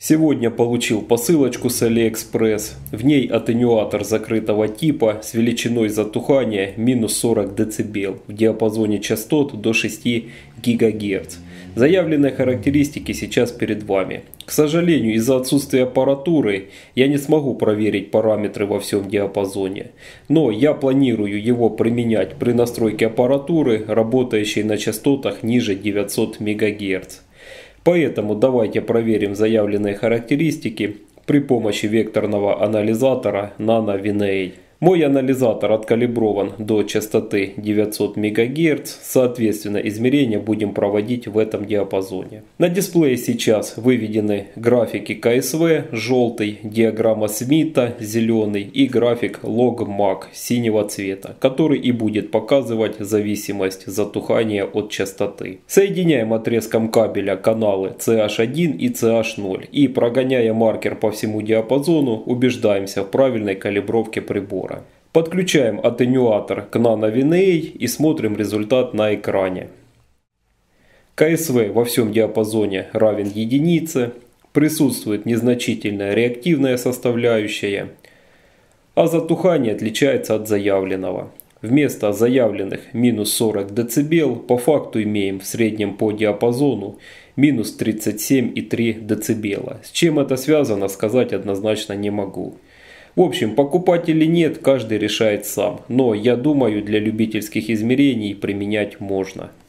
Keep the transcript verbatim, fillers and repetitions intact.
Сегодня получил посылочку с Алиэкспресс. В ней атенюатор закрытого типа с величиной затухания минус сорок дБ в диапазоне частот до шести ГГц. Заявленные характеристики сейчас перед вами. К сожалению, из-за отсутствия аппаратуры я не смогу проверить параметры во всем диапазоне. Но я планирую его применять при настройке аппаратуры, работающей на частотах ниже девятисот МГц. Поэтому давайте проверим заявленные характеристики при помощи векторного анализатора Nano ви эн эй. Мой анализатор откалиброван до частоты девятьсот МГц, соответственно измерения будем проводить в этом диапазоне. На дисплее сейчас выведены графики ка эс вэ желтый, диаграмма Смита зеленый и график лог-мак синего цвета, который и будет показывать зависимость затухания от частоты. Соединяем отрезком кабеля каналы си эйч один и си эйч ноль и, прогоняя маркер по всему диапазону, убеждаемся в правильной калибровке прибора. Подключаем атенюатор к Nano ви эн эй и смотрим результат на экране. ка эс вэ во всем диапазоне равен единице, присутствует незначительная реактивная составляющая, а затухание отличается от заявленного. Вместо заявленных минус сорок дБ по факту имеем в среднем по диапазону минус тридцать семь и три дБ. С чем это связано, сказать однозначно не могу. В общем, покупать или нет, каждый решает сам, но я думаю, для любительских измерений применять можно.